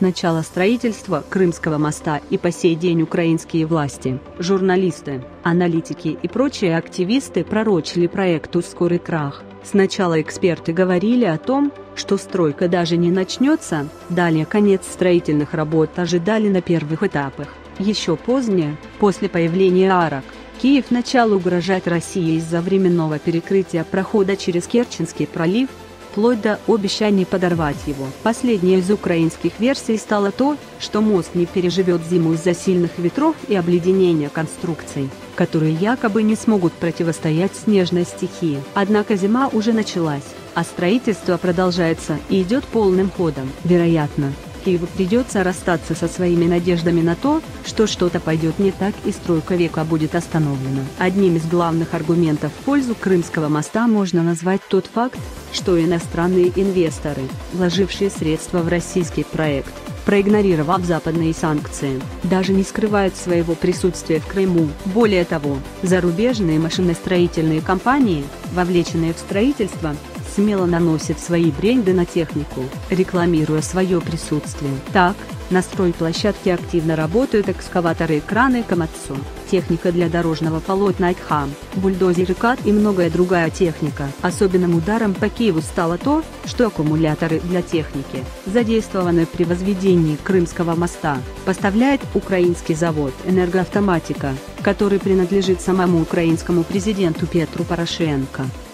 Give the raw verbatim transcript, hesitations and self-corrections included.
с начала строительства Крымского моста и по сей день украинские власти, журналисты, аналитики и прочие активисты пророчили проекту скорый крах. Сначала эксперты говорили о том, что стройка даже не начнется, далее конец строительных работ ожидали на первых этапах. Еще позднее, после появления арок, Киев начал угрожать России из-за временного перекрытия прохода через Керченский пролив, вплоть до обещаний подорвать его. Последней из украинских версий стало то, что мост не переживет зиму из-за сильных ветров и обледенения конструкций, которые якобы не смогут противостоять снежной стихии. Однако зима уже началась, а строительство продолжается и идет полным ходом. Вероятно, Киеву придется расстаться со своими надеждами на то, что что-то пойдет не так и стройка века будет остановлена. Одним из главных аргументов в пользу Крымского моста можно назвать тот факт, что иностранные инвесторы, вложившие средства в российский проект, проигнорировав западные санкции, даже не скрывают своего присутствия в Крыму. Более того, зарубежные машиностроительные компании, вовлеченные в строительство, смело наносят свои бренды на технику, рекламируя свое присутствие. Так, на стройплощадке активно работают экскаваторы и краны Камацу, техника для дорожного полотна Айтхам, бульдозеры КАТ и многое другая техника. Особенным ударом по Киеву стало то, что аккумуляторы для техники, задействованные при возведении Крымского моста, поставляет украинский завод «Энергоавтоматика», который принадлежит самому украинскому президенту Петру Порошенко.